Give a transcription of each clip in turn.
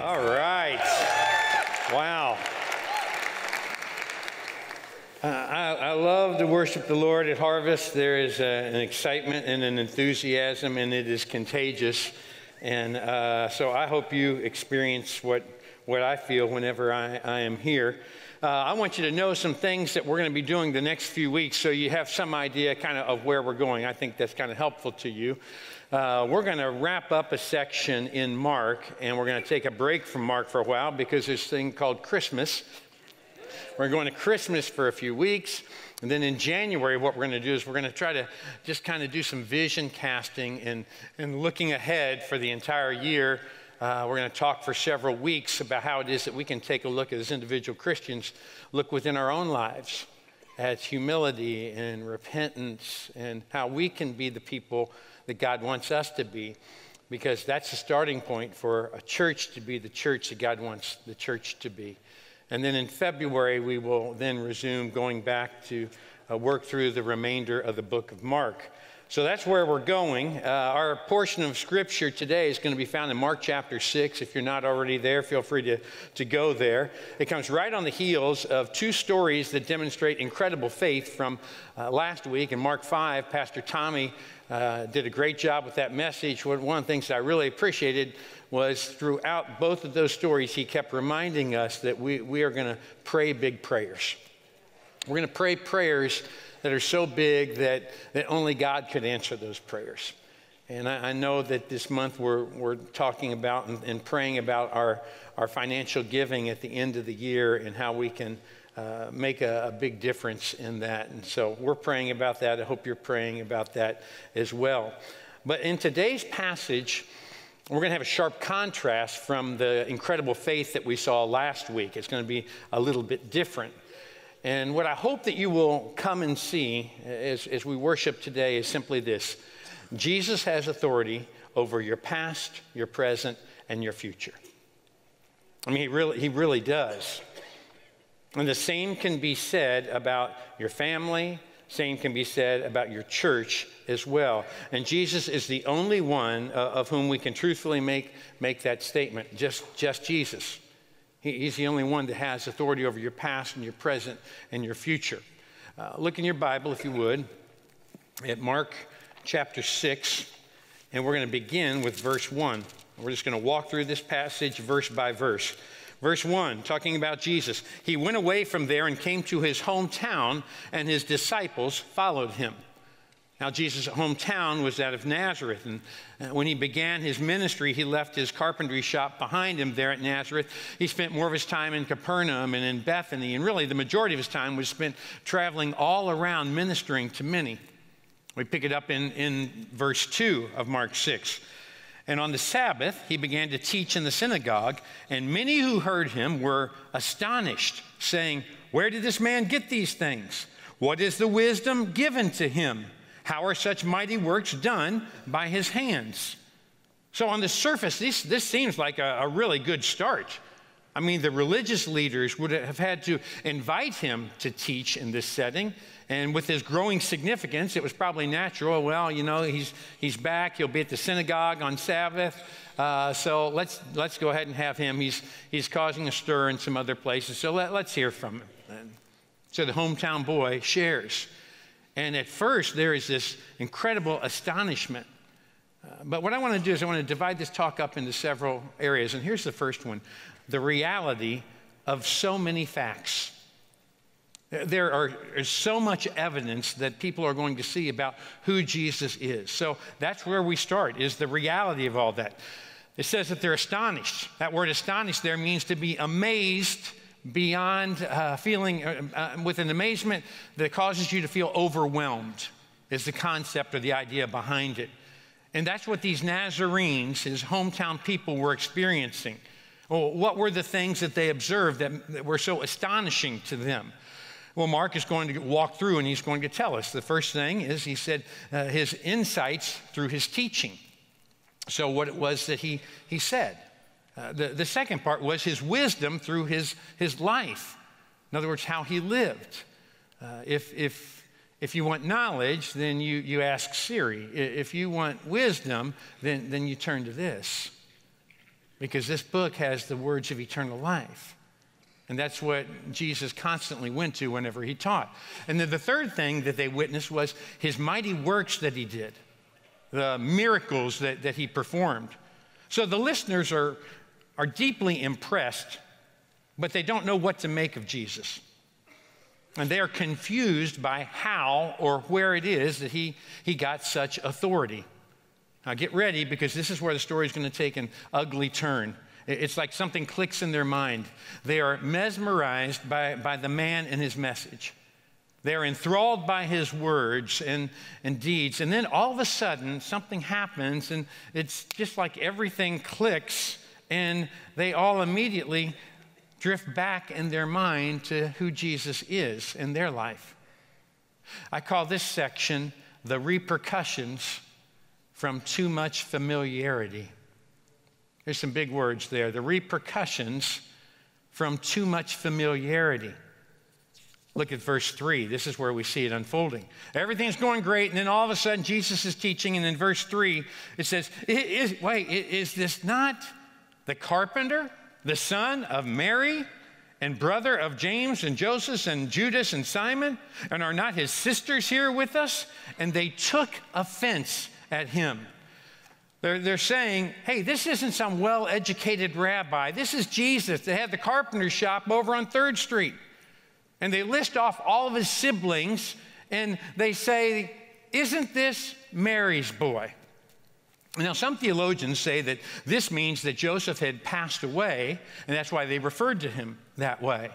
All right. Wow. I love to worship the Lord at Harvest. There is an excitement and an enthusiasm, and it is contagious. And so I hope you experience what I feel whenever I am here. I want you to know some things that we're going to be doing the next few weeks so you have some idea kind of where we're going. I think that's kind of helpful to you. We're going to wrap up a section in Mark, and we're going to take a break from Mark for a while because there's this thing called Christmas. We're going to Christmas for a few weeks, and then in January, what we're going to do is we're going to try to just kind of do some vision casting and looking ahead for the entire year. We're going to talk for several weeks about how it is that we can take a look as individual Christians, look within our own lives at humility and repentance and how we can be the people that God wants us to be, because that's the starting point for a church to be the church that God wants the church to be. And then in February, we will then resume going back to work through the remainder of the book of Mark. So that's where we're going. Our portion of Scripture today is going to be found in Mark chapter 6. If you're not already there, feel free to go there. It comes right on the heels of two stories that demonstrate incredible faith from last week. In Mark 5, Pastor Tommy did a great job with that message. One of the things that I really appreciated was throughout both of those stories, he kept reminding us that we are going to pray big prayers. We're going to pray prayers that are so big that only God could answer those prayers. And I know that this month we're talking about and praying about our financial giving at the end of the year and how we can make a big difference in that. And so we're praying about that. I hope you're praying about that as well. But in today's passage, we're going to have a sharp contrast from the incredible faith that we saw last week. It's going to be a little bit different. And what I hope that you will come and see as we worship today is simply this: Jesus has authority over your past, your present, and your future. I mean, he really does. And the same can be said about your family, same can be said about your church as well. And Jesus is the only one of whom we can truthfully make that statement, just Jesus. He's the only one that has authority over your past and your present and your future. Look in your Bible, if you would, at Mark chapter 6, and we're going to begin with verse 1. We're just going to walk through this passage verse by verse. Verse 1, talking about Jesus. He went away from there and came to his hometown, and his disciples followed him. Now, Jesus' hometown was that of Nazareth, and when he began his ministry, he left his carpentry shop behind him there at Nazareth. He spent more of his time in Capernaum and in Bethany, and really the majority of his time was spent traveling all around ministering to many. We pick it up in verse 2 of Mark 6. And on the Sabbath, he began to teach in the synagogue, and many who heard him were astonished, saying, "Where did this man get these things? What is the wisdom given to him? How are such mighty works done by his hands?" So on the surface, this seems like a really good start. I mean, the religious leaders would have had to invite him to teach in this setting. And with his growing significance, it was probably natural. Well, you know, he's back. He'll be at the synagogue on Sabbath. So let's go ahead and have him. He's causing a stir in some other places. So let's hear from him. And so the hometown boy shares. And at first, there is this incredible astonishment. But what I want to do is I want to divide this talk up into several areas. And here's the first one: the reality of so many facts. There is so much evidence that people are going to see about who Jesus is. So that's where we start, is the reality of all that. It says that they're astonished. That word astonished there means to be amazed beyond feeling, with an amazement that causes you to feel overwhelmed, is the concept or the idea behind it. And that's what these Nazarenes, his hometown people, were experiencing. Well, what were the things that they observed that were so astonishing to them? Well, Mark is going to walk through and he's going to tell us. The first thing is, he said, his insights through his teaching. So what it was that he said. The second part was his wisdom through his life. In other words, how he lived. If you want knowledge, then you ask Siri. If you want wisdom, then you turn to this. because this book has the words of eternal life. And that's what Jesus constantly went to whenever he taught. And then the third thing that they witnessed was his mighty works that he did, the miracles that he performed. So the listeners are deeply impressed, but they don't know what to make of Jesus. And they are confused by how or where it is that he got such authority. Now get ready, because this is where the story is going to take an ugly turn. It's like something clicks in their mind. They are mesmerized by the man and his message. They are enthralled by his words and deeds. And then all of a sudden, something happens, and it's just like everything clicks, and they all immediately drift back in their mind to who Jesus is in their life. I call this section the repercussions from too much familiarity. There's some big words there. The repercussions from too much familiarity. Look at verse 3. This is where we see it unfolding. Everything's going great, and then all of a sudden Jesus is teaching, and in verse 3 it says, is this not the carpenter, the son of Mary, and brother of James and Joseph and Judas and Simon? And are not his sisters here with us? And they took offense at him. They're saying, hey, this isn't some well-educated rabbi. This is Jesus. They had the carpenter shop over on 3rd Street. And they list off all of his siblings, and they say, isn't this Mary's boy? Now, some theologians say that this means that Joseph had passed away, and that's why they referred to him that way.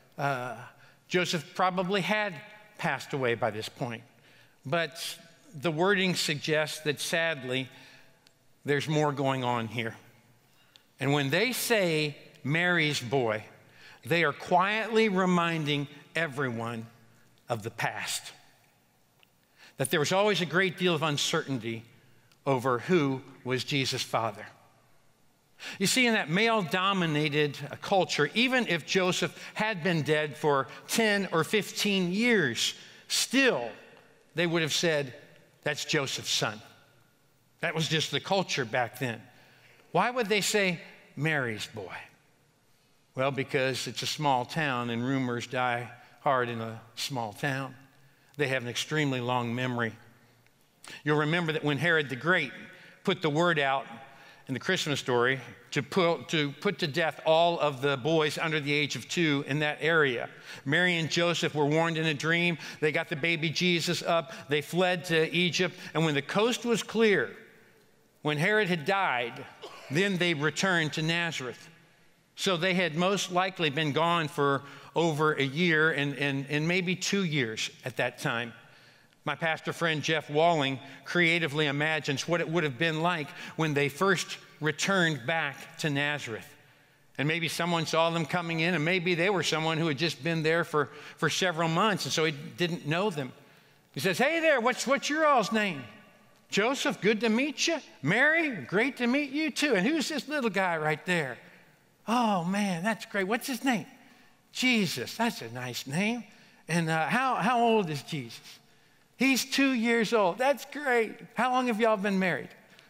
Joseph probably had passed away by this point. But the wording suggests that, sadly, there's more going on here. And when they say Mary's boy, they are quietly reminding everyone of the past. That there was always a great deal of uncertainty over who was Jesus' father. You see, in that male-dominated culture, even if Joseph had been dead for 10 or 15 years, still they would have said, that's Joseph's son. That was just the culture back then. Why would they say Mary's boy? Well, because it's a small town and rumors die hard in a small town. They have an extremely long memory. You'll remember that when Herod the Great put the word out in the Christmas story to put to death all of the boys under the age of 2 in that area, Mary and Joseph were warned in a dream. They got the baby Jesus up. They fled to Egypt. And when the coast was clear, when Herod had died, then they returned to Nazareth. So they had most likely been gone for over a year and maybe 2 years at that time. My pastor friend Jeff Walling creatively imagines what it would have been like when they first returned back to Nazareth. And maybe someone saw them coming in, and maybe they were someone who had just been there for several months, and so he didn't know them. He says, hey there, what's your all's name? Joseph, good to meet you. Mary, great to meet you too. And who's this little guy right there? Oh, man, that's great. What's his name? Jesus. That's a nice name. And how old is Jesus? He's 2 years old. That's great. How long have y'all been married?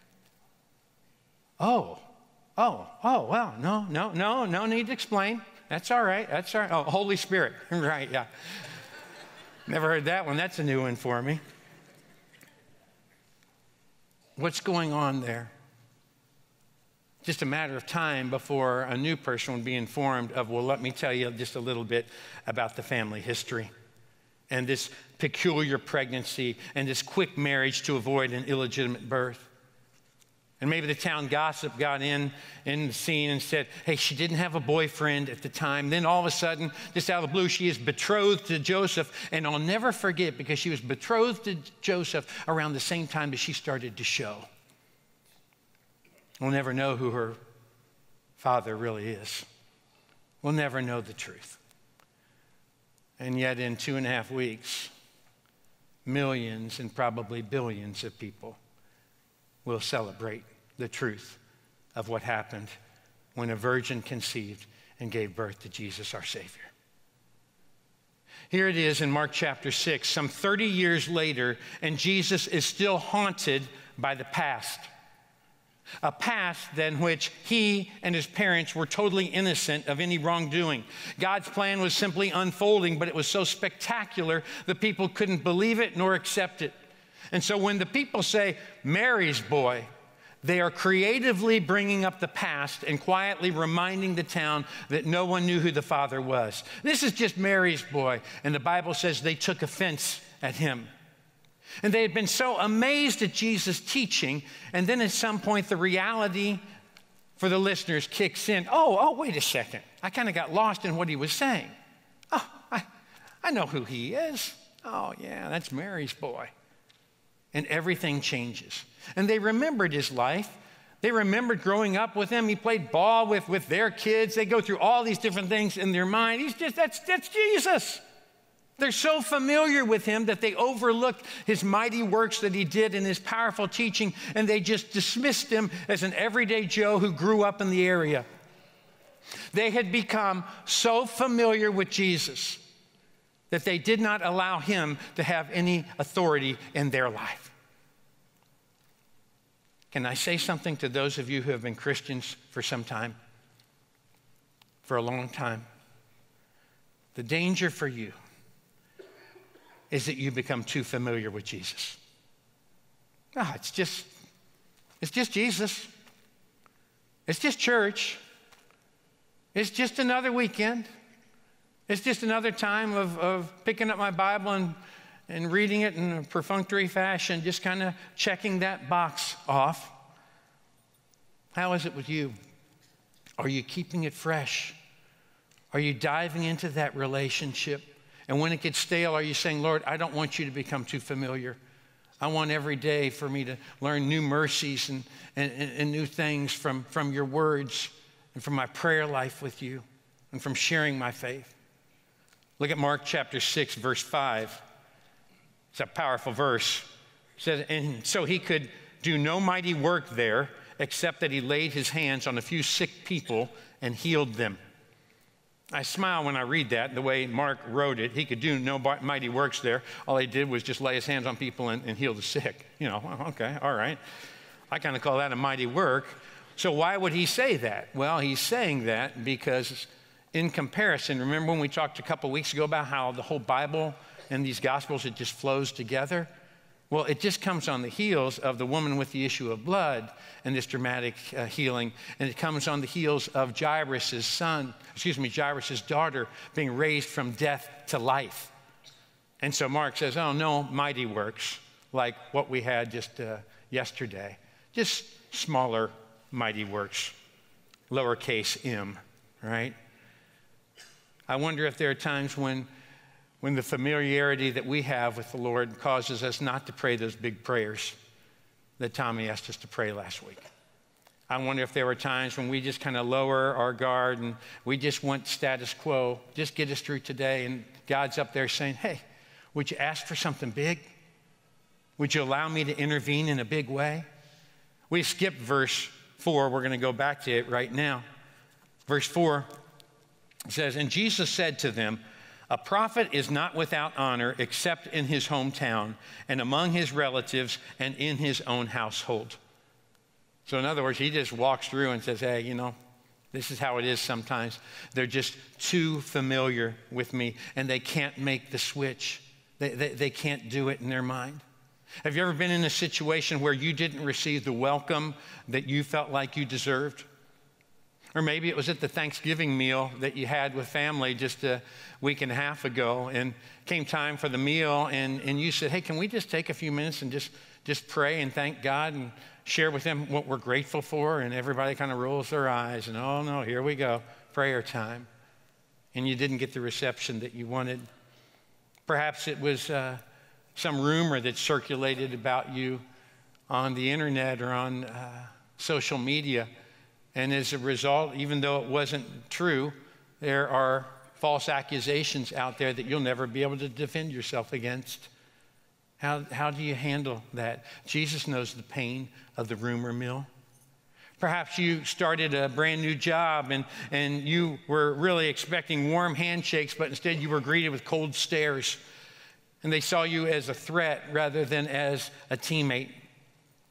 Oh, well, no need to explain. That's all right. Oh, Holy Spirit. Right, yeah. Never heard that one. That's a new one for me. What's going on there? Just a matter of time before a new person would be informed of, well, let me tell you just a little bit about the family history and this peculiar pregnancy and this quick marriage to avoid an illegitimate birth. And maybe the town gossip got in the scene and said, hey, she didn't have a boyfriend at the time. Then all of a sudden, just out of the blue, she is betrothed to Joseph. And I'll never forget, because she was betrothed to Joseph around the same time that she started to show. We'll never know who her father really is. We'll never know the truth. And yet in 2.5 weeks, millions and probably billions of people will celebrate the truth of what happened when a virgin conceived and gave birth to Jesus, our Savior. Here it is in Mark chapter 6, some 30 years later, and Jesus is still haunted by the past. A past than which he and his parents were totally innocent of any wrongdoing. God's plan was simply unfolding, but it was so spectacular the people couldn't believe it nor accept it. And so when the people say, Mary's boy, they are creatively bringing up the past and quietly reminding the town that no one knew who the father was. This is just Mary's boy. And the Bible says they took offense at him. And they had been so amazed at Jesus' teaching, and then at some point the reality for the listeners kicks in. Oh, wait a second. I kind of got lost in what he was saying. Oh, I know who he is. Oh, yeah, that's Mary's boy. And everything changes. And they remembered his life. They remembered growing up with him. He played ball with their kids. They go through all these different things in their mind. That's Jesus. They're so familiar with him that they overlooked his mighty works that he did and his powerful teaching, and they just dismissed him as an everyday Joe who grew up in the area. They had become so familiar with Jesus that they did not allow him to have any authority in their life. Can I say something to those of you who have been Christians for some time, for a long time? The danger for you is that you become too familiar with Jesus. No, it's just Jesus. It's just church. It's just another weekend. It's just another time of picking up my Bible and reading it in a perfunctory fashion, just kind of checking that box off. How is it with you? Are you keeping it fresh? Are you diving into that relationship? And when it gets stale, are you saying, Lord, I don't want you to become too familiar. I want every day for me to learn new mercies and new things from your words and from my prayer life with you and from sharing my faith. Look at Mark chapter 6, verse 5. It's a powerful verse. It says, and so he could do no mighty work there except that he laid his hands on a few sick people and healed them. I smile when I read that, the way Mark wrote it. He could do no mighty works there. All he did was just lay his hands on people and heal the sick. You know, okay, all right. I kind of call that a mighty work. So why would he say that? Well, he's saying that because in comparison, remember when we talked a couple weeks ago about how the whole Bible and these Gospels, it just flows together? Well, it just comes on the heels of the woman with the issue of blood and this dramatic healing. And it comes on the heels of Jairus' daughter being raised from death to life. And so Mark says, oh, no mighty works like what we had just yesterday. Just smaller mighty works, lowercase m, right? I wonder if there are times when the familiarity that we have with the Lord causes us not to pray those big prayers that Tommy asked us to pray last week. I wonder if there were times when we just kind of lower our guard and we just want status quo, just get us through today, and God's up there saying, hey, would you ask for something big? Would you allow me to intervene in a big way? We skipped verse 4. We're going to go back to it right now. Verse 4 says, and Jesus said to them, a prophet is not without honor except in his hometown and among his relatives and in his own household. So in other words, he just walks through and says, hey, you know, this is how it is sometimes. They're just too familiar with me and they can't make the switch. They can't do it in their mind. Have you ever been in a situation where you didn't receive the welcome that you felt like you deserved? Or maybe it was at the Thanksgiving meal that you had with family just a week and a half ago, and came time for the meal, and you said, hey, can we just take a few minutes and just pray and thank God and share with him what we're grateful for? And everybody kind of rolls their eyes, and oh no, here we go, prayer time. And you didn't get the reception that you wanted. Perhaps it was some rumor that circulated about you on the internet or on social media. And as a result, even though it wasn't true, there are false accusations out there that you'll never be able to defend yourself against. How do you handle that? Jesus knows the pain of the rumor mill. Perhaps you started a brand new job and you were really expecting warm handshakes, but instead you were greeted with cold stares. And they saw you as a threat rather than as a teammate.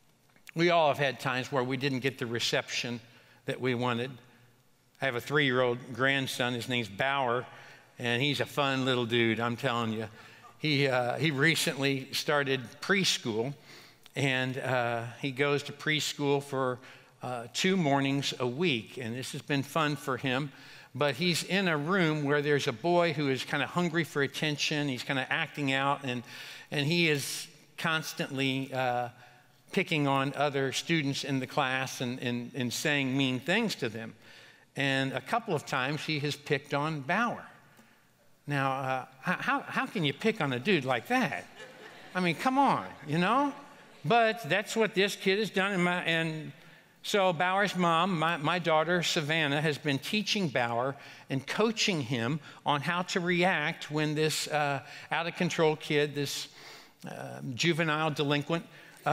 We all have had times where we didn't get the reception that we wanted. I have a 3-year-old grandson. His name's Bauer, and he's a fun little dude, I'm telling you. He recently started preschool, and he goes to preschool for 2 mornings a week, and this has been fun for him. But he's in a room where there's a boy who is kind of hungry for attention. He's kind of acting out, and he is constantly picking on other students in the class and saying mean things to them. And a couple of times he has picked on Bauer. Now, how can you pick on a dude like that? I mean, come on, you know? But that's what this kid has done. And so Bauer's mom, my daughter Savannah, has been teaching Bauer and coaching him on how to react when this out-of-control kid, this juvenile delinquent,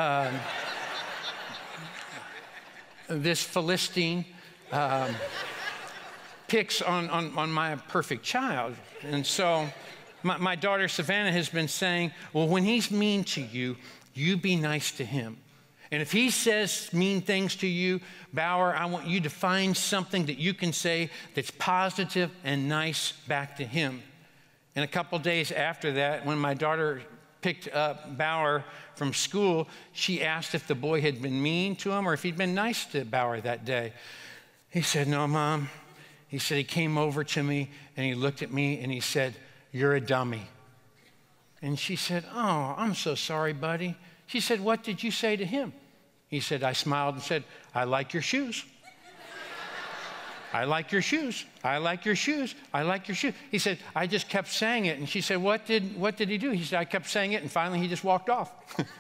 this Philistine, picks on my perfect child. And so my daughter Savannah has been saying, well, when he's mean to you, you be nice to him. And if he says mean things to you, Bauer, I want you to find something that you can say that's positive and nice back to him. And a couple days after that, when my daughter picked up Bauer from school, she asked if the boy had been mean to him or if he'd been nice to Bauer that day. He said, no, Mom. He said he came over to me and he looked at me and he said, you're a dummy. And she said, oh, I'm so sorry, buddy. She said, what did you say to him? He said, I smiled and said, I like your shoes. I like your shoes. I like your shoes. I like your shoes. He said, I just kept saying it. And she said, what did he do? He said, I kept saying it, and finally he just walked off.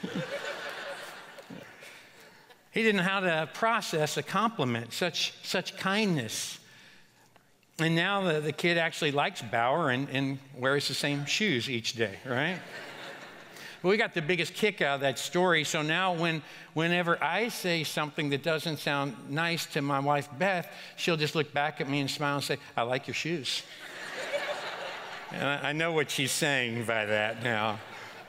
He didn't know how to process a compliment, such kindness. And now the kid actually likes Bauer and wears the same shoes each day, right? But we got the biggest kick out of that story. So now whenever I say something that doesn't sound nice to my wife, Beth, she'll just look back at me and smile and say, I like your shoes. And I know what she's saying by that now.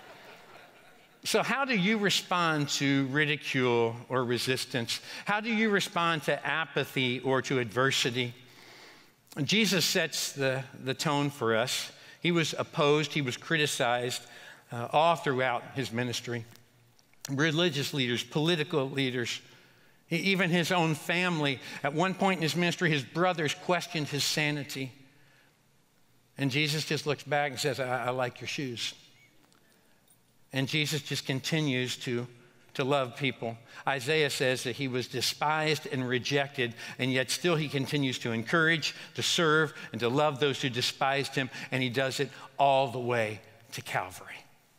So how do you respond to ridicule or resistance? How do you respond to apathy or to adversity? Jesus sets the tone for us. He was opposed, he was criticized all throughout his ministry. Religious leaders, political leaders, even his own family. At one point in his ministry, his brothers questioned his sanity. And Jesus just looks back and says, I like your shoes. And Jesus just continues to love people. Isaiah says that he was despised and rejected, and yet still he continues to encourage, to serve, and to love those who despised him, and he does it all the way to Calvary.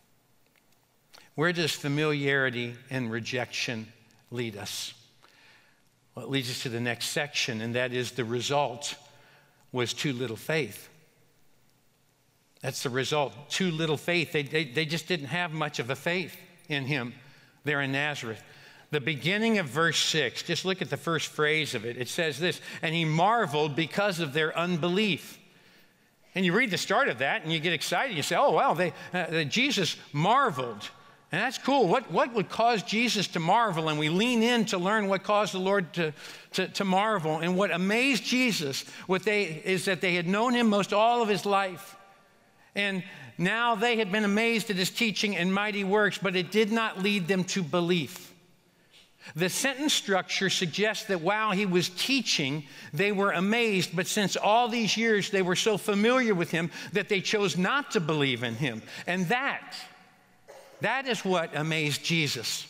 Where does familiarity and rejection lead us? Well, it leads us to the next section, and that is the result was too little faith. That's the result, too little faith. They just didn't have much of a faith in him there in Nazareth. The beginning of verse 6, just look at the first phrase of it. It says this, and he marveled because of their unbelief. And you read the start of that and you get excited. You say, oh, wow, Jesus marveled. And that's cool. What would cause Jesus to marvel? And we lean in to learn what caused the Lord to marvel. And what amazed Jesus is that they had known him most all of his life. And now they had been amazed at his teaching and mighty works, but it did not lead them to belief. The sentence structure suggests that while he was teaching, they were amazed, but since all these years they were so familiar with him that they chose not to believe in him. And that is what amazed Jesus.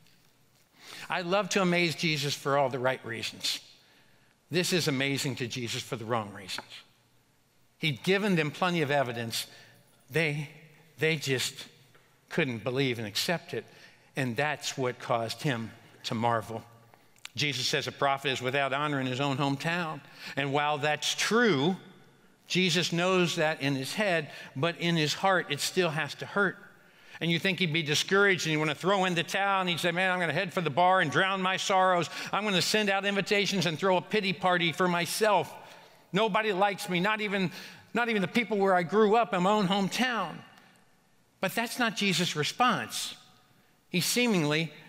I love to amaze Jesus for all the right reasons. This is amazing to Jesus for the wrong reasons. He'd given them plenty of evidence. They just couldn't believe and accept it. And that's what caused him to marvel. Jesus says a prophet is without honor in his own hometown. And while that's true, Jesus knows that in his head, but in his heart, it still has to hurt. And you think he'd be discouraged and you want to throw in the towel and he'd say, man, I'm going to head for the bar and drown my sorrows. I'm going to send out invitations and throw a pity party for myself. Nobody likes me, not even the people where I grew up in my own hometown. But that's not Jesus' response. He seemingly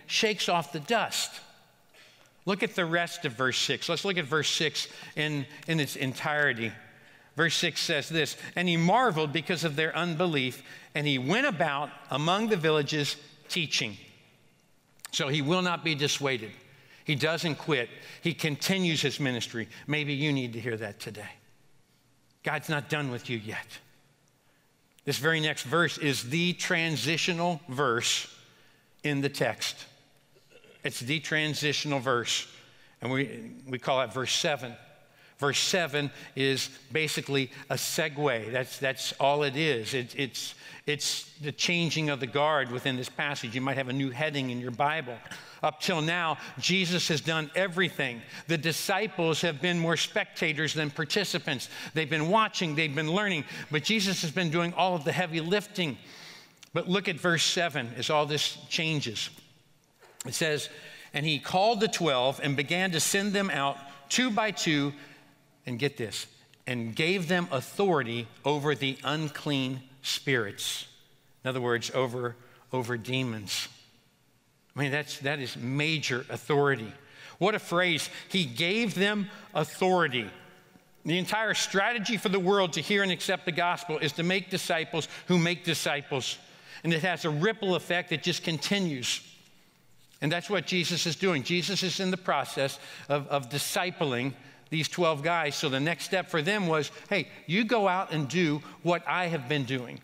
shakes off the dust. Look at the rest of verse 6. Let's look at verse 6 in its entirety. Verse 6 says this, "And he marveled because of their unbelief, and he went about among the villages teaching." So he will not be dissuaded. He doesn't quit. He continues his ministry. Maybe you need to hear that today. God's not done with you yet. This very next verse is the transitional verse in the text. It's the transitional verse, and we call it verse 7. Verse 7 is basically a segue. That's all it is. It's the changing of the guard within this passage. You might have a new heading in your Bible. Up till now, Jesus has done everything. The disciples have been more spectators than participants. They've been watching, they've been learning, but Jesus has been doing all of the heavy lifting. But look at verse 7 as all this changes. It says, "And he called the 12 and began to send them out 2 by 2, and get this, and gave them authority over the unclean spirits." In other words, over demons. I mean, that is major authority. What a phrase. He gave them authority. The entire strategy for the world to hear and accept the gospel is to make disciples who make disciples. And it has a ripple effect that just continues. And that's what Jesus is doing. Jesus is in the process of discipling these 12 guys. So the next step for them was, hey, you go out and do what I have been doing.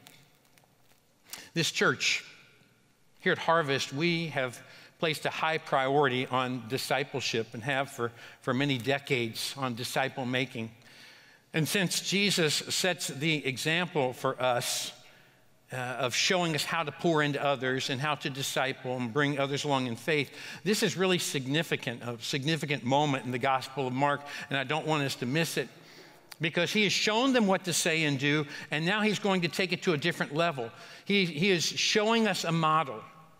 This church, here at Harvest, we have placed a high priority on discipleship and have for many decades on disciple making. And since Jesus sets the example for us of showing us how to pour into others and how to disciple and bring others along in faith, this is really significant, a significant moment in the Gospel of Mark, and I don't want us to miss it. Because he has shown them what to say and do, and now he's going to take it to a different level. He is showing us a model.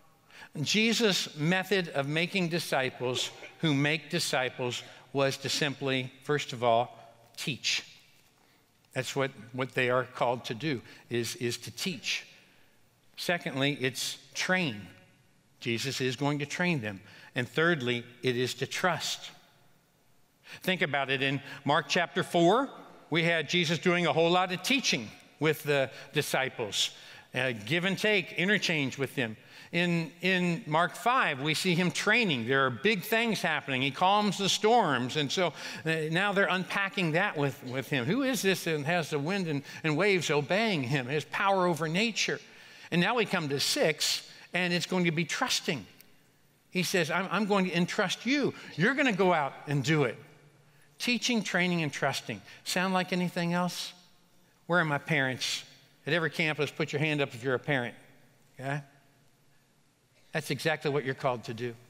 Jesus' method of making disciples who make disciples was to simply, first of all, teach. That's what they are called to do, is to teach. Secondly, it's train. Jesus is going to train them. And thirdly, it is to trust. Think about it. In Mark chapter 4, we had Jesus doing a whole lot of teaching with the disciples, give and take, interchange with them. In Mark 5, we see him training. There are big things happening. He calms the storms. And so now they're unpacking that with him. Who is this that has the wind and waves obeying him? His power over nature. And now we come to 6, and it's going to be trusting. He says, I'm going to entrust you. You're going to go out and do it. Teaching, training, and trusting. Sound like anything else? Where are my parents? At every campus, put your hand up if you're a parent. Okay? That's exactly what you're called to do.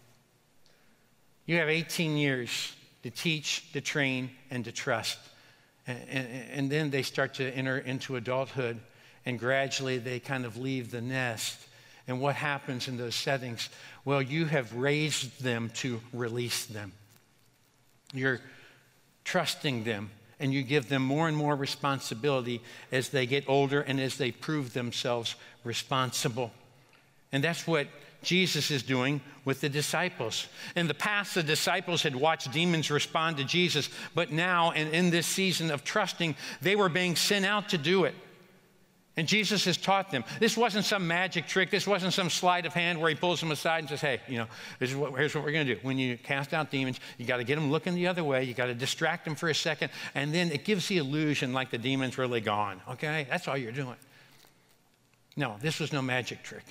You have 18 years to teach, to train, and to trust. And then they start to enter into adulthood, and gradually they kind of leave the nest. And what happens in those settings? Well, you have raised them to release them. You're trusting them, and you give them more and more responsibility as they get older and as they prove themselves responsible. And that's what Jesus is doing with the disciples. In the past, the disciples had watched demons respond to Jesus, but now, and in this season of trusting, they were being sent out to do it. And Jesus has taught them. This wasn't some magic trick. This wasn't some sleight of hand where he pulls them aside and says, hey, here's what we're going to do. When you cast out demons, you got to get them looking the other way. You got to distract them for a second. And then it gives the illusion like the demon's really gone. Okay? That's all you're doing. No, this was no magic trick.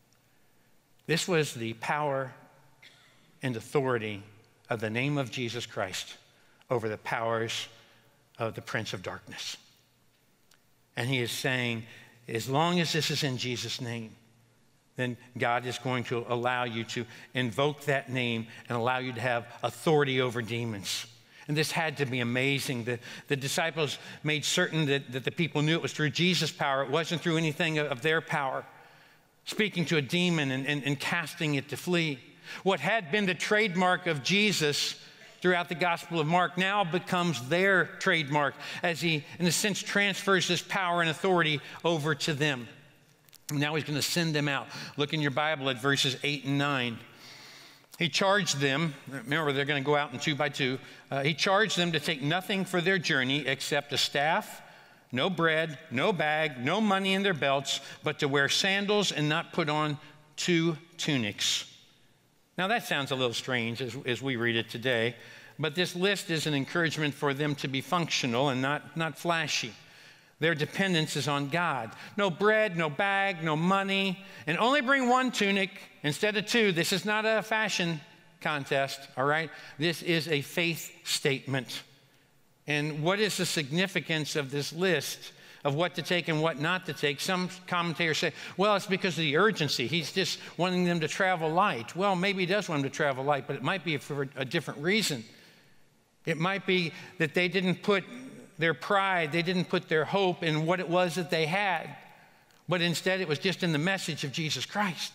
This was the power and authority of the name of Jesus Christ over the powers of the Prince of Darkness. And he is saying, as long as this is in Jesus' name, then God is going to allow you to invoke that name and allow you to have authority over demons. And this had to be amazing. The disciples made certain that the people knew it was through Jesus' power. It wasn't through anything of their power. Speaking to a demon and casting it to flee. What had been the trademark of Jesus throughout the Gospel of Mark now becomes their trademark as he, in a sense, transfers this power and authority over to them. Now he's going to send them out. Look in your Bible at verses 8 and 9. He charged them, remember they're going to go out in 2 by 2. He charged them to take nothing for their journey except a staff, no bread, no bag, no money in their belts, but to wear sandals and not put on 2 tunics. Now that sounds a little strange as we read it today, but this list is an encouragement for them to be functional and not flashy. Their dependence is on God. No bread, no bag, no money, and only bring 1 tunic instead of 2. This is not a fashion contest, all right? This is a faith statement. And what is the significance of this list of what to take and what not to take? Some commentators say, well, it's because of the urgency. He's just wanting them to travel light. Well, maybe he does want them to travel light, but it might be for a different reason. It might be that they didn't put their pride, they didn't put their hope in what it was that they had, but instead it was just in the message of Jesus Christ.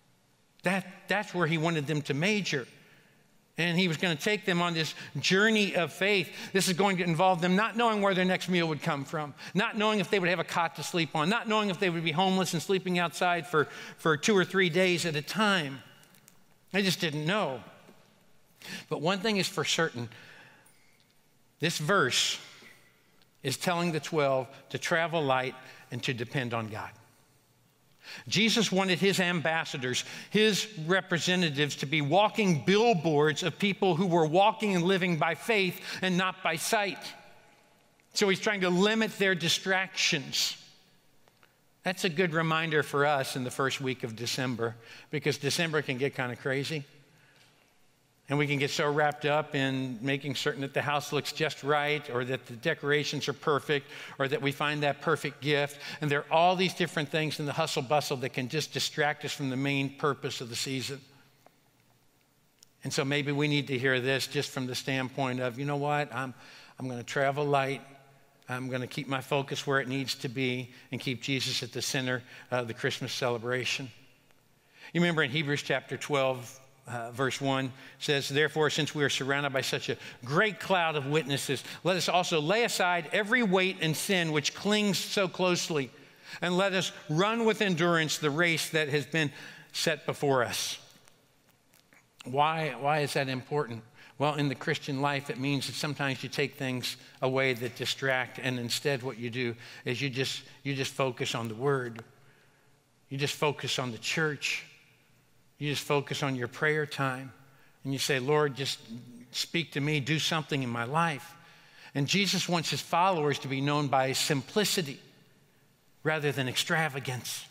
That's where he wanted them to major. And he was going to take them on this journey of faith. This is going to involve them not knowing where their next meal would come from, not knowing if they would have a cot to sleep on, not knowing if they would be homeless and sleeping outside for 2 or 3 days at a time. They just didn't know. But one thing is for certain, this verse is telling the 12 to travel light and to depend on God. Jesus wanted his ambassadors, his representatives, to be walking billboards of people who were walking and living by faith and not by sight. So he's trying to limit their distractions. That's a good reminder for us in the first week of December, because December can get kind of crazy. And we can get so wrapped up in making certain that the house looks just right, or that the decorations are perfect, or that we find that perfect gift. And there are all these different things in the hustle bustle that can just distract us from the main purpose of the season. And so maybe we need to hear this just from the standpoint of, you know what, I'm going to travel light. I'm going to keep my focus where it needs to be and keep Jesus at the center of the Christmas celebration. You remember in Hebrews chapter 12, verse 1 says, therefore, since we are surrounded by such a great cloud of witnesses, let us also lay aside every weight and sin which clings so closely, and let us run with endurance the race that has been set before us. Why is that important? Well, in the Christian life, it means that sometimes you take things away that distract, and instead what you do is you just focus on the Word. You just focus on the church. You just focus on your prayer time, and you say, Lord, just speak to me, do something in my life. And Jesus wants his followers to be known by simplicity rather than extravagance.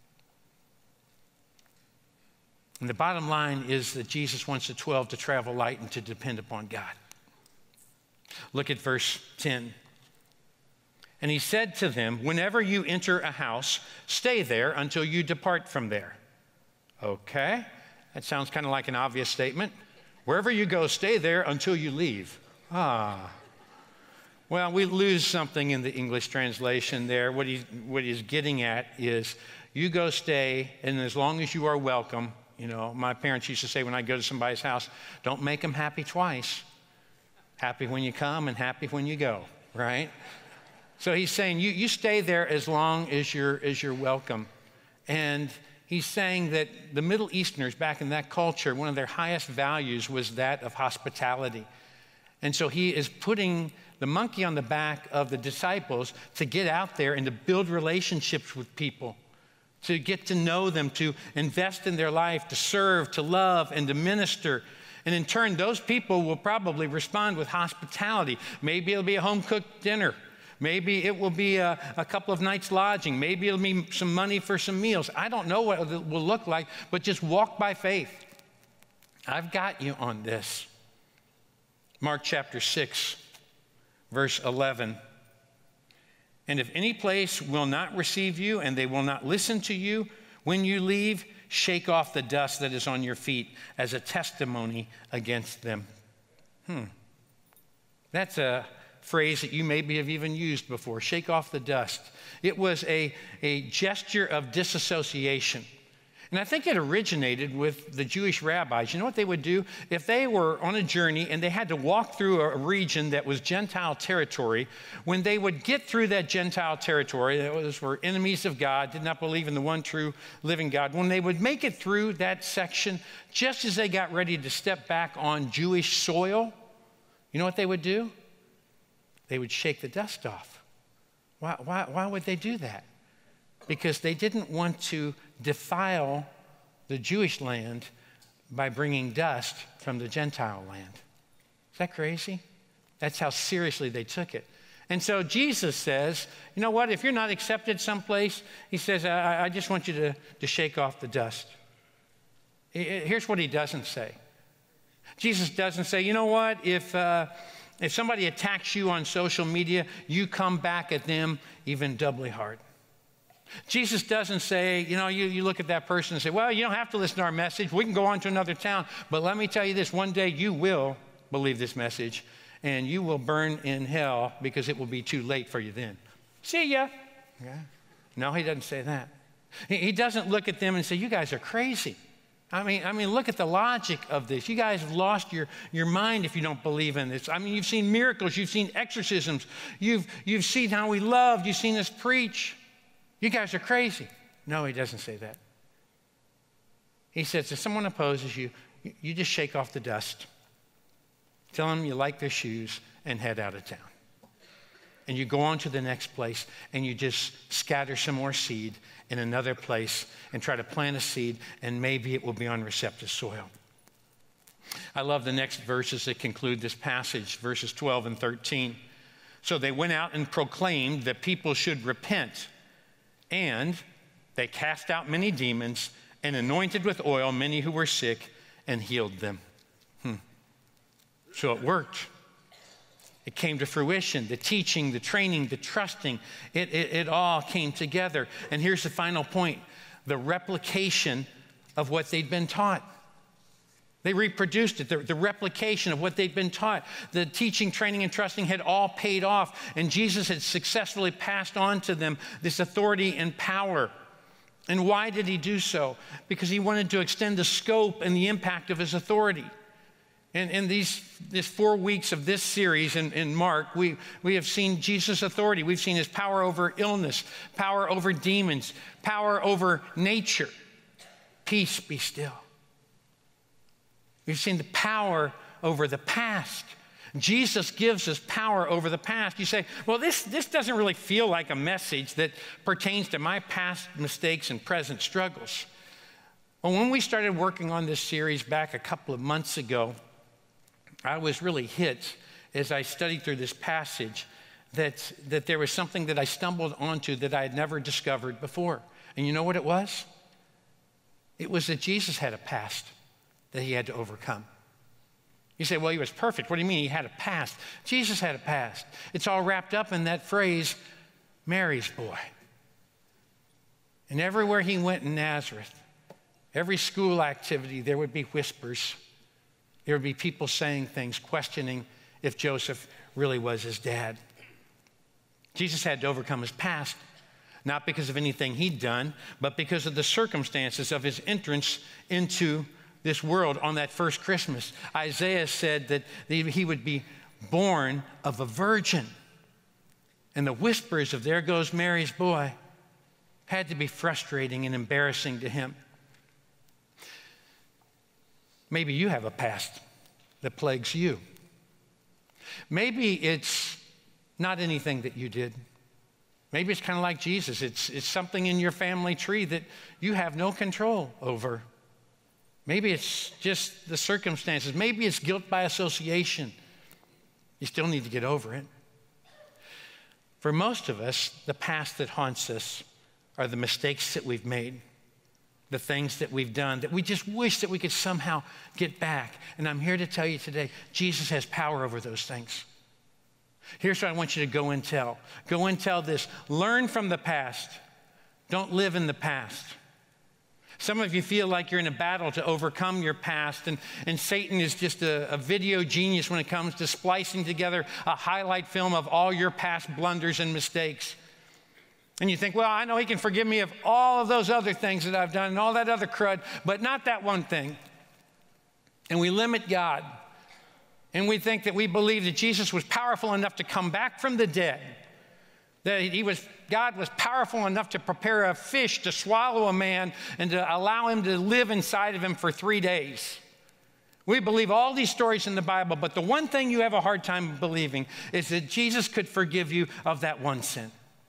And the bottom line is that Jesus wants the 12 to travel light and to depend upon God. Look at verse 10. And he said to them, whenever you enter a house, stay there until you depart from there. Okay, that sounds kind of like an obvious statement. Wherever you go, stay there until you leave. Well, we lose something in the English translation there. What he's getting at is, you go stay, and as long as you are welcome. You know, my parents used to say when I go to somebody's house, don't make them happy twice. Happy when you come and happy when you go, right? So he's saying, you stay there as long as you're welcome. And he's saying that the Middle Easterners back in that culture, one of their highest values was that of hospitality. And so he is putting the monkey on the back of the disciples to get out there and to build relationships with people, to get to know them, to invest in their life, to serve, to love, and to minister. And in turn, those people will probably respond with hospitality. Maybe it'll be a home-cooked dinner. Maybe it will be a couple of nights lodging. Maybe it'll be some money for some meals. I don't know what it will look like, but just walk by faith. I've got you on this. Mark chapter 6, verse 11. And if any place will not receive you and they will not listen to you, when you leave, shake off the dust that is on your feet as a testimony against them. That's a phrase that you maybe have even used before, shake off the dust. It was a gesture of disassociation. And I think it originated with the Jewish rabbis. You know what they would do? If they were on a journey and they had to walk through a region that was Gentile territory, when they would get through that Gentile territory, those were enemies of God, did not believe in the one true living God. When they would make it through that section, just as they got ready to step back on Jewish soil, you know what they would do? They would shake the dust off. Why would they do that? Because they didn't want to defile the Jewish land by bringing dust from the Gentile land. Is that crazy? That's how seriously they took it. And so Jesus says, you know what, if you're not accepted someplace, he says, I just want you to shake off the dust. Here's what he doesn't say. Jesus doesn't say, you know what, if somebody attacks you on social media, you come back at them even doubly hard. Jesus doesn't say, you know, you look at that person and say, well, you don't have to listen to our message. We can go on to another town. But let me tell you this, one day you will believe this message and you will burn in hell because it will be too late for you then. See ya. Yeah. No, he doesn't say that. He doesn't look at them and say, you guys are crazy. I mean, look at the logic of this. You guys have lost your mind if you don't believe in this. I mean, you've seen miracles. You've seen exorcisms. You've seen how we loved. You've seen us preach. You guys are crazy. No, he doesn't say that. He says, if someone opposes you, you just shake off the dust. Tell them you like their shoes and head out of town. And you go on to the next place and you just scatter some more seed in another place and try to plant a seed, and maybe it will be on receptive soil. I love the next verses that conclude this passage, verses 12 and 13. So they went out and proclaimed that people should repent. And they cast out many demons and anointed with oil many who were sick and healed them. So it worked. It came to fruition. The teaching, the training, the trusting, it all came together. And here's the final point, the replication of what they'd been taught. They reproduced it, the replication of what they'd been taught. The teaching, training, and trusting had all paid off, and Jesus had successfully passed on to them this authority and power. And why did he do so? Because he wanted to extend the scope and the impact of his authority. And in these 4 weeks of this series in Mark, we have seen Jesus' authority. We've seen his power over illness, power over demons, power over nature. Peace, be still. We've seen the power over the past. Jesus gives us power over the past. You say, well, this doesn't really feel like a message that pertains to my past mistakes and present struggles. Well, when we started working on this series back a couple of months ago, I was really hit as I studied through this passage that there was something that I stumbled onto that I had never discovered before. And you know what it was? It was that Jesus had a past that he had to overcome. You say, well, he was perfect. What do you mean he had a past? Jesus had a past. It's all wrapped up in that phrase, Mary's boy. And everywhere he went in Nazareth, every school activity, there would be whispers. There would be people saying things, questioning if Joseph really was his dad. Jesus had to overcome his past, not because of anything he'd done, but because of the circumstances of his entrance into this world on that first Christmas. Isaiah said that he would be born of a virgin. And the whispers of there goes Mary's boy had to be frustrating and embarrassing to him. Maybe you have a past that plagues you. Maybe it's not anything that you did. Maybe it's kind of like Jesus. It's something in your family tree that you have no control over. Maybe it's just the circumstances. Maybe it's guilt by association. You still need to get over it. For most of us, the past that haunts us are the mistakes that we've made, the things that we've done that we just wish that we could somehow get back. And I'm here to tell you today, Jesus has power over those things. Here's what I want you to go and tell. Go and tell this. Learn from the past. Don't live in the past. Some of you feel like you're in a battle to overcome your past, and Satan is just a video genius when it comes to splicing together a highlight film of all your past blunders and mistakes. And you think, well, I know he can forgive me of all of those other things that I've done and all that other crud, but not that one thing. And we limit God. And we think that we believe that Jesus was powerful enough to come back from the dead, that God was powerful enough to prepare a fish to swallow a man and to allow him to live inside of him for 3 days. We believe all these stories in the Bible, but the one thing you have a hard time believing is that Jesus could forgive you of that one sin.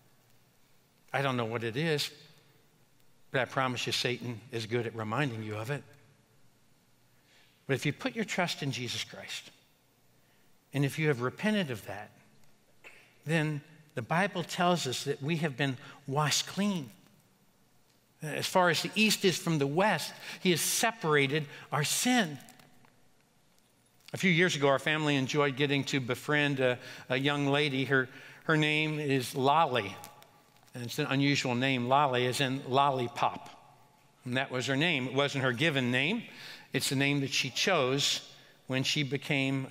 I don't know what it is, but I promise you Satan is good at reminding you of it. But if you put your trust in Jesus Christ, and if you have repented of that, then the Bible tells us that we have been washed clean. As far as the east is from the west, he has separated our sin. A few years ago, our family enjoyed getting to befriend a young lady. Her name is Lolly. And it's an unusual name. Lolly is in lollipop. And that was her name. It wasn't her given name. It's the name that she chose when she became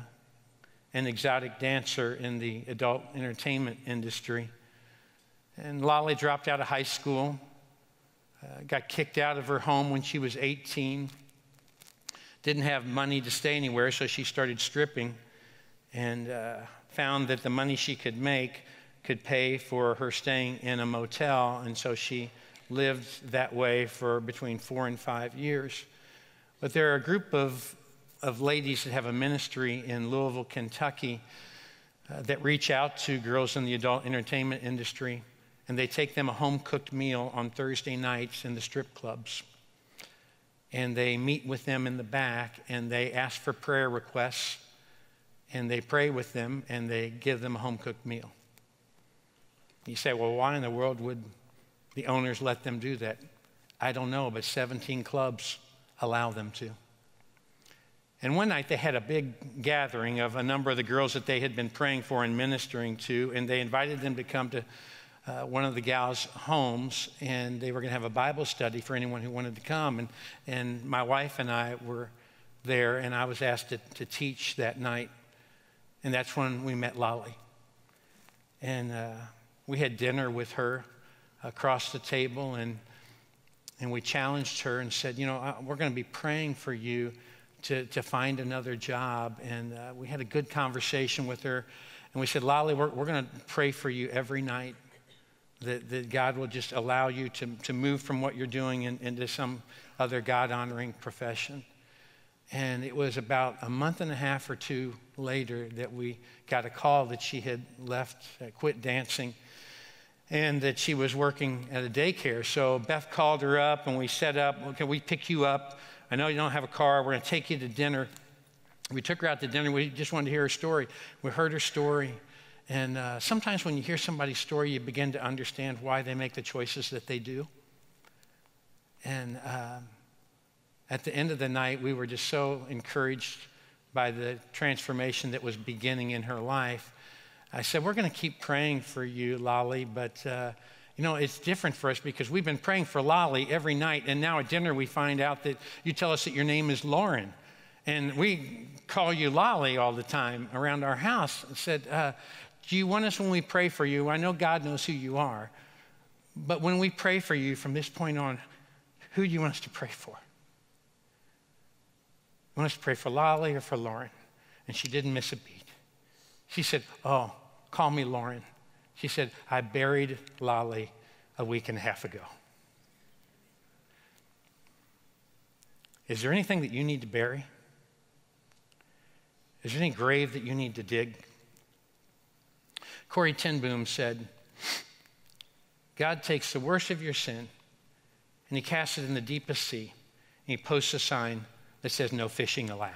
an exotic dancer in the adult entertainment industry. And Lolly dropped out of high school, got kicked out of her home when she was 18, didn't have money to stay anywhere, so she started stripping and found that the money she could make could pay for her staying in a motel, and so she lived that way for between 4 and 5 years. But there are a group of ladies that have a ministry in Louisville, Kentucky, that reach out to girls in the adult entertainment industry, and they take them a home-cooked meal on Thursday nights in the strip clubs. And they meet with them in the back, and they ask for prayer requests, and they pray with them, and they give them a home-cooked meal. You say, well, why in the world would the owners let them do that? I don't know, but 17 clubs allow them to. And one night they had a big gathering of a number of the girls that they had been praying for and ministering to, and they invited them to come to one of the gals' homes, and they were going to have a Bible study for anyone who wanted to come. And my wife and I were there, and I was asked to teach that night. And that's when we met Lolly. And we had dinner with her across the table, and we challenged her and said, you know, we're going to be praying for you to find another job. And we had a good conversation with her. And we said, Lolly, we're going to pray for you every night, that God will just allow you to move from what you're doing into some other God-honoring profession. And it was about a month and a half or two later that we got a call that she had left, quit dancing, and that she was working at a daycare. So Beth called her up, and we set up, okay, we pick you up. I know you don't have a car. We're going to take you to dinner. We took her out to dinner. We just wanted to hear her story. We heard her story. And sometimes when you hear somebody's story, you begin to understand why they make the choices that they do. And at the end of the night, we were just so encouraged by the transformation that was beginning in her life. I said, we're going to keep praying for you, Lolly, but you know, it's different for us because we've been praying for Lolly every night, and now at dinner we find out that you tell us that your name is Lauren. And we call you Lolly all the time around our house. I said, do you want us when we pray for you? I know God knows who you are, but when we pray for you from this point on, who do you want us to pray for? You want us to pray for Lolly or for Lauren? And she didn't miss a beat. She said, oh, call me Lauren. She said, I buried Lolly a week and a half ago. Is there anything that you need to bury? Is there any grave that you need to dig? Corrie ten Boom said, God takes the worst of your sin and he casts it in the deepest sea, and he posts a sign that says no fishing allowed.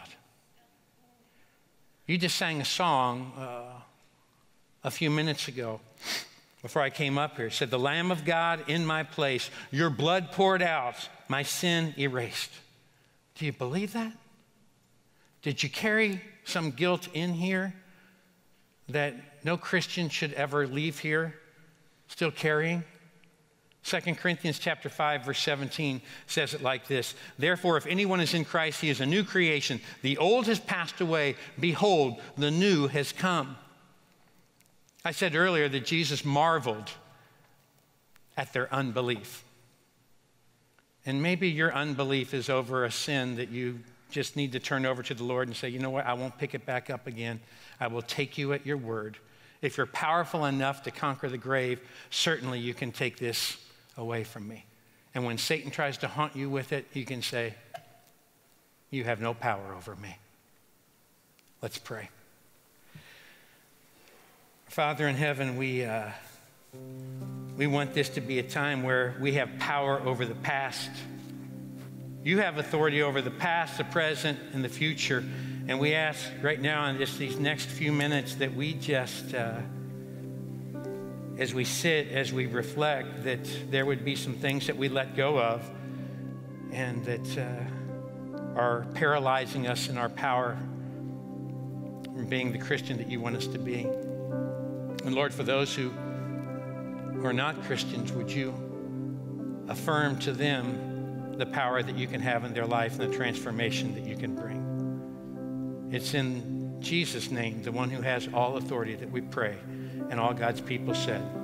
You just sang a song a few minutes ago before I came up here. It said, the Lamb of God in my place, your blood poured out, my sin erased. Do you believe that? Did you carry some guilt in here that no Christian should ever leave here still carrying? 2 Corinthians chapter 5, verse 17 says it like this. Therefore, if anyone is in Christ, he is a new creation. The old has passed away. Behold, the new has come. I said earlier that Jesus marveled at their unbelief. And maybe your unbelief is over a sin that you just need to turn over to the Lord and say, you know what, I won't pick it back up again. I will take you at your word. If you're powerful enough to conquer the grave, certainly you can take this away from me. And when Satan tries to haunt you with it, you can say, you have no power over me. Let's pray. Father in heaven, we want this to be a time where we have power over the past. You have authority over the past, the present, and the future. And we ask right now in just these next few minutes that we just, as we sit, as we reflect, that there would be some things that we let go of and that are paralyzing us in our power from being the Christian that you want us to be. And Lord, for those who are not Christians, would you affirm to them the power that you can have in their life and the transformation that you can bring. It's in Jesus' name, the one who has all authority, that we pray. And all God's people said,